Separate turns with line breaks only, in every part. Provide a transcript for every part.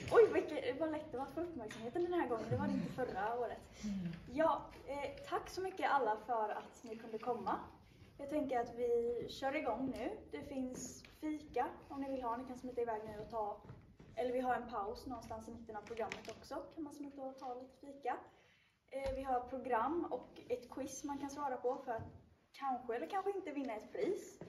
Oj, vad lätt det var för uppmärksamheten den här gången. Det var det inte förra året. Ja, tack så mycket alla för att ni kunde komma. Jag tänker att vi kör igång nu. Det finns fika om ni vill ha. Ni kan smita iväg nu och ta... Eller vi har en paus någonstans i mitten av programmet också. Kan man smita och ta lite fika. Vi har program och ett quiz man kan svara på för att kanske eller kanske inte vinna ett pris.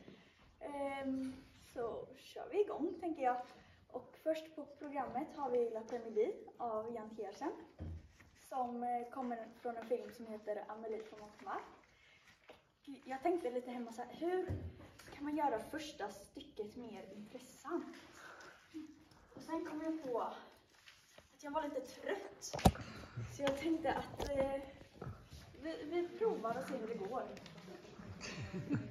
Så kör vi igång tänker jag. Och först på programmet har vi La Premidi av Jan Tiersen. Som kommer från en film som heter Amélie från Montmartre. Jag tänkte lite hemma så här, hur kan man göra första stycket mer intressant? Och sen kom jag på att jag var lite trött. Så jag tänkte att vi provar och ser hur det går.